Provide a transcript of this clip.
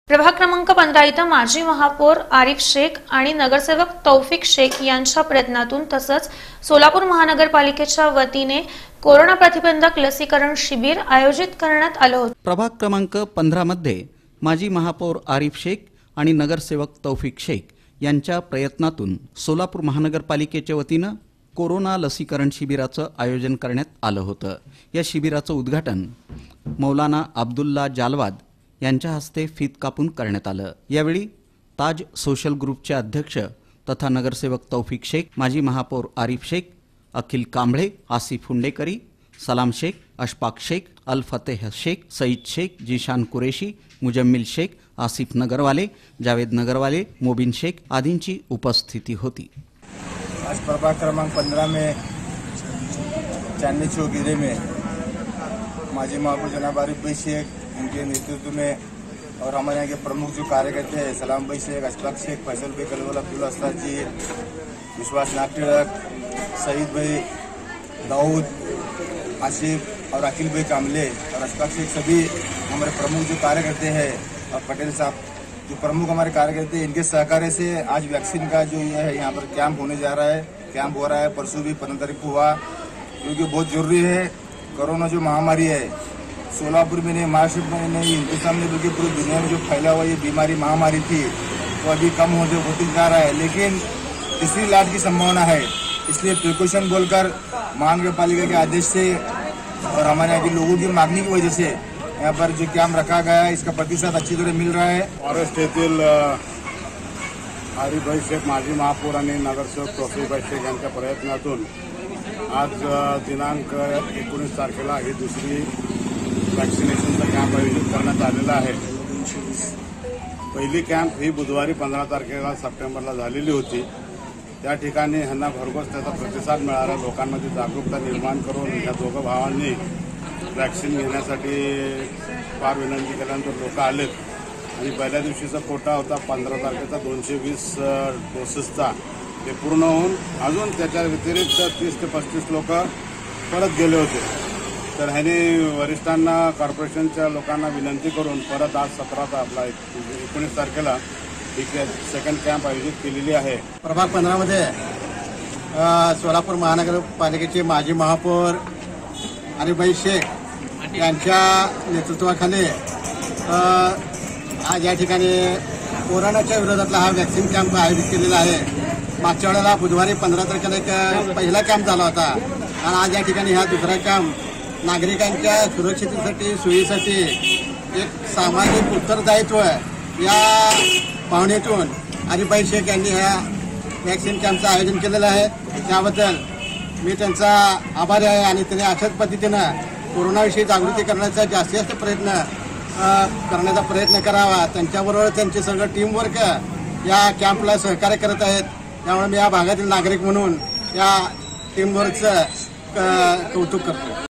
प्रभाग क्रमांक 15 इथं माजी महापौर आरिफ शेख आणि नगरसेवक तौफिक शेख यांच्या प्रयत्नातून तसंच सोलापूर महानगरपालिकेच्या वतीने कोरोना प्रतिबंधक लसीकरण शिबिर आयोजित करण्यात आलं होतं। प्रभाग क्रमांक 15 मध्ये माजी महापौर आरिफ शेख आणि नगरसेवक तौफिक शेख यांच्या प्रयत्नातून सोलापूर महानगरपालिकेच्या वतीने कोरोना लसीकरण शिबिराचं आयोजन करण्यात आलं होतं। या शिबिराचं उद्घाटन मौलाना अब्दुल्ला जालवाद यांच्या हस्ते फीत कापून करण्यात आलं। यावेळी ताज सोशल ग्रुपचे अध्यक्ष तथा नगरसेवक तौफिक शेख, माजी महापौर आरिफ शेख, अखिल कांबळे, आसिफ हुंडेकरी, सलाम शेख, अशफाक शेख, अल फतेह शेख, सईद शेख, जीशान कुरेशी, मुजम्मिल शेख, आसिफ नगरवाले, जावेद नगरवाले, मोबिन शेख आदींची उपस्थिति होती। आज प्रभाग क्रमांक 15 में चांदनी चौक एरिया में माजी महापौर जनाब आरिफ भाई शेख उनके नेतृत्व में और हमारे यहाँ के प्रमुख जो कार्यकर्ता हैं सलाम भाई शेख, अशफाक शेख, फैसल भाई कलवल, अब्दुल अस्ताद जी, विश्वास नागटिड़क, सईद भाई, दाऊद, आसिफ और अखिल भाई कामले और अशफाक शेख सभी हमारे प्रमुख जो कार्यकर्ते हैं और पटेल साहब जो प्रमुख हमारे कार्यकर्ते हैं, इनके सहकार्य से आज वैक्सीन का जो ये है यहाँ पर कैंप होने जा रहा है। कैंप हो रहा है, परसों भी 15 तारीख को हुआ, क्योंकि बहुत जरूरी है। कोरोना जो महामारी है सोलापुर में नहीं, महाराष्ट्र में नहीं, हिंदुस्तान में बल्कि पूरी दुनिया में जो फैला हुआ ये बीमारी महामारी थी तो अभी कम होते जा रहा है, लेकिन तीसरी लहर की संभावना है। इसलिए प्रिकॉशन बोलकर महानगरपालिका के आदेश से और हमारे यहाँ के लोगों की मांगनी की वजह से यहाँ पर जो कैंप रखा गया है इसका प्रतिसाद अच्छी तरह मिल रहा है। फॉरेस्ट येथील आरिफ भाई शेख, माजी महापौर आणि नगरसेवक तौफिक भाई शेख यांच्या प्रयत्नातून आज दिनांक 19 तारखेला ही दुसरी वॅक्सिनेशनचा कॅम्प आयोजित करण्यात आलेला आहे। पहिली कॅम्प ही बुधवारी 15 तारखेला सप्टेंबरला झालेली होती। त्या ठिकाणी ह्यांना भरघोस त्याचा प्रतिसाद मिळाला। लोकांमध्ये जागरूकता निर्माण करून या दोघं भावांनी वॅक्सिन घेण्यासाठी फार विनंती केल्यानंतर लोक आलेत आणि पहिल्या दिवशीचा कोटा होता 15 तारखेचा 220 डोसेसचा, ते पूर्ण होऊन अजून त्याच्या व्यतिरिक्त 30 ते 35 लोक परत गेले होते। तर ह्याने वरिष्ठांना, कॉर्पोरेशनच्या लोकांना विनंती करून परत आज 19 तारखेला ही सेकंड कॅम्प आयोजित केलेली आहे। प्रभाग 15 मध्ये सोलापूर महानगरपालिकेचे माजी महापौर आरिफ भाई शेख यांच्या नेतृत्वाखाली आज या ठिकाणी कोरोनाच्या विरोधातला हा वॅक्सिन कॅम्प आयोजित केलेला आहे। मागच्या वेळेला बुधवारी 15 तारखेला एक पहिला कॅम्प झाला होता आणि आज या ठिकाणी हा दुसरा कॅम्प नागरिकांच्या सुरक्षिततेसाठी, सोयीसाठी एक सामाजिक उत्तरदायित्व या भावनेतून आरिफ भाई शेख यांनी ह्या वॅक्सिन कॅम्पचं आयोजन केलेलं आहे। त्याबद्दल मी त्यांचा आभारी आहे आणि त्यांनी अशाच पद्धतीनं कोरोनाविषयी जागृती करण्याचा जास्तीत जास्त प्रयत्न करावा। त्यांच्याबरोबर त्यांचे सगळं टीमवर्क या कॅम्पला सहकार्य करत आहेत। त्यामुळे मी या भागातील नागरिक म्हणून या टीमवर्कचं कौतुक करतो।